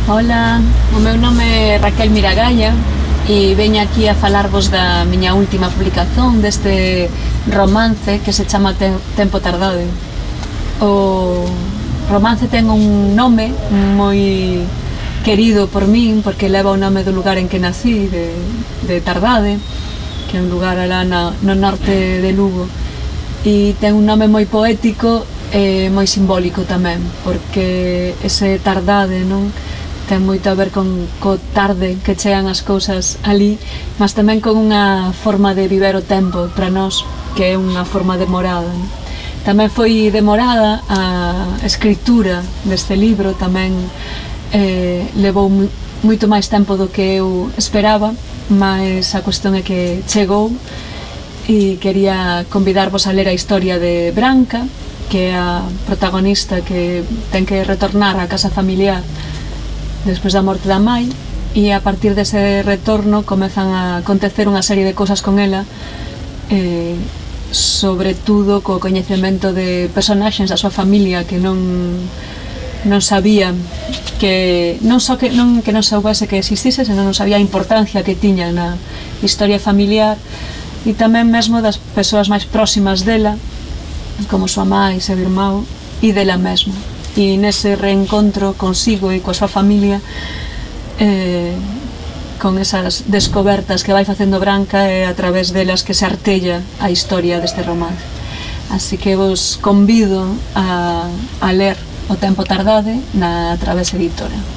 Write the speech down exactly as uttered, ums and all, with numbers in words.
Ola, o meu nome é Raquel Miragalla e veño aquí a falarvos da miña última publicación deste romance que se chama Tempo Tardade. O romance ten un nome moi querido por min porque leva o nome do lugar en que nací, de, de Tardade, que é un lugar alá no, no norte de Lugo, e ten un nome moi poético e moi simbólico tamén, porque ese Tardade, non? Ten moito a ver con co tarde que chegan as cousas ali, mas tamén con unha forma de viver o tempo para nós, que é unha forma demorada, non? Tamén foi demorada a escritura deste libro, tamén eh, levou moito máis tempo do que eu esperaba, mas a cuestión é que chegou e quería convidarvos a ler a historia de Branca, que é a protagonista que ten que retornar á casa familiar despois da morte da mai, e a partir dese retorno comezan a acontecer unha serie de cousas con ela, eh, sobre tudo co coñecemento de personaxes da súa familia que non non sabían que non só que non que non soubese que existise, senón non sabía a importancia que tiña na historia familiar, e tamén mesmo das persoas máis próximas dela, como súa mai, seu irmão, e dela mesma. E nese reencontro consigo e coa súa familia, eh, con esas descobertas que vai facendo Branca, é a través delas que se artella a historia deste romance. Así que vos convido a, a ler O Tempo Tardade na Través Editora.